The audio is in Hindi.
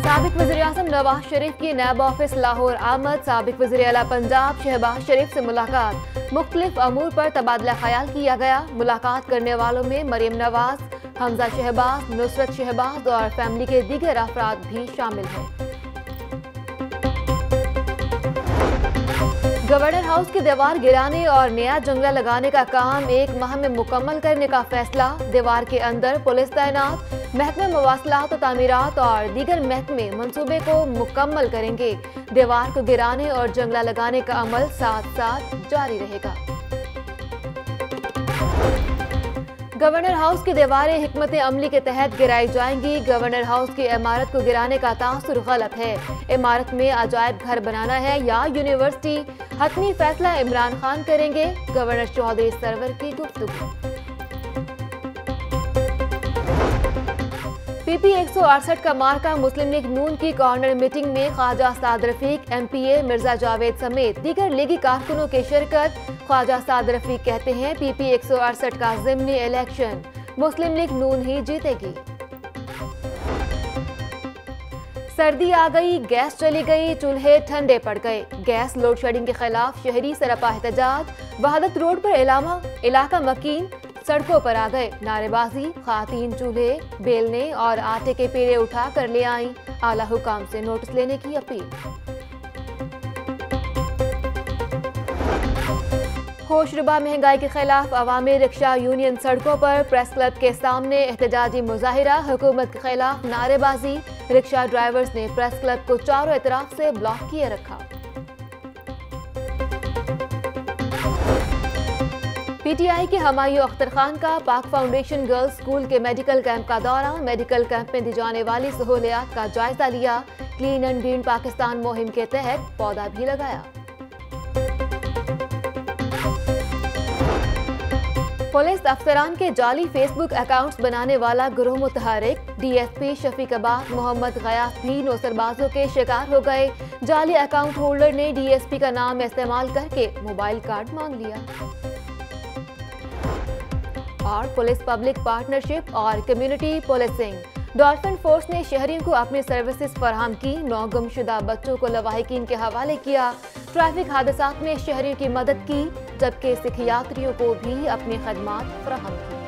साबिक वज़ीर-ए-आज़म नवाज शरीफ की नैब ऑफिस लाहौर आमद। साबिक वज़ीर आला पंजाब शहबाज शरीफ से मुलाकात। मुख्तलिफ अमूर पर तबादला ख्याल किया गया। मुलाकात करने वालों में मरीम नवाज, हमजा शहबाज, नुसरत शहबाज और फैमिली के दीगर अफराद भी शामिल हैं। गवर्नर हाउस की दीवार गिराने और नया जंगला लगाने का काम 1 माह में मुकम्मल करने का फैसला। दीवार के अंदर पुलिस तैनात। महकमे मवासलात और तामीरात और दीगर महकमे मंसूबे को मुकम्मल करेंगे। दीवार को गिराने और जंगला लगाने का अमल साथ साथ जारी रहेगा। गवर्नर हाउस की दीवारें हिकमत अमली के तहत गिराई जाएंगी। गवर्नर हाउस की इमारत को गिराने का तासुर गलत है। इमारत में अजायब घर बनाना है या यूनिवर्सिटी, हतमी फैसला इमरान खान करेंगे। गवर्नर चौधरी सरवर की गुफ्तगू। पीपी 168 का मार्का मुस्लिम लीग नून की कॉर्नर मीटिंग में ख्वाजा साद रफीक, MPA मिर्जा जावेद समेत दीगर लीगी कारकुनों की शिरकत। ख्वाजा साद रफीक कहते हैं पीपी 168 का ज़िमनी इलेक्शन मुस्लिम लीग नून ही जीतेगी। सर्दी आ गई, गैस चली गई, चूल्हे ठंडे पड़ गए। गैस लोड शेडिंग के खिलाफ शहरी सरापा एहतजाज। वहादत रोड पर इलाका मकीन सड़कों पर आ गए। नारेबाजी, खातीन चूल्हे बेलने और आटे के पेड़े उठा कर ले आई। आला हुकाम से नोटिस लेने की अपील। होशरुबा महंगाई के खिलाफ अवामी रिक्शा यूनियन सड़कों पर। प्रेस क्लब के सामने एहतजाजी मुजाहिरा। हुकूमत के खिलाफ नारेबाजी। रिक्शा ड्राइवर्स ने प्रेस क्लब को चारों तरफ से ब्लॉक किए रखा। PTI के हमायूं अख्तर खान का पाक फाउंडेशन गर्ल्स स्कूल के मेडिकल कैंप का दौरा। मेडिकल कैंप में दी जाने वाली सहूलियात का जायजा लिया। क्लीन एंड ग्रीन पाकिस्तान मुहिम के तहत पौधा भी लगाया। पुलिस अफसरान के जाली फेसबुक अकाउंट्स बनाने वाला गिरोह मुतहरिक। DSP शफीक अब्बास मोहम्मद गयास भी नौसरबाजों के शिकार हो गए। जाली अकाउंट होल्डर ने DSP का नाम इस्तेमाल करके मोबाइल कार्ड मांग लिया। और पुलिस पब्लिक पार्टनरशिप और कम्युनिटी पुलिसिंग। डॉल्फिन फोर्स ने शहरियों को अपनी सर्विसेज फराहम की। 9 गुमशुदा बच्चों को लवाहिकीन के हवाले किया। ट्रैफिक हादसात में शहरियों की मदद की, जबकि सिखियात्रियों को भी अपनी खदमात फराहम की।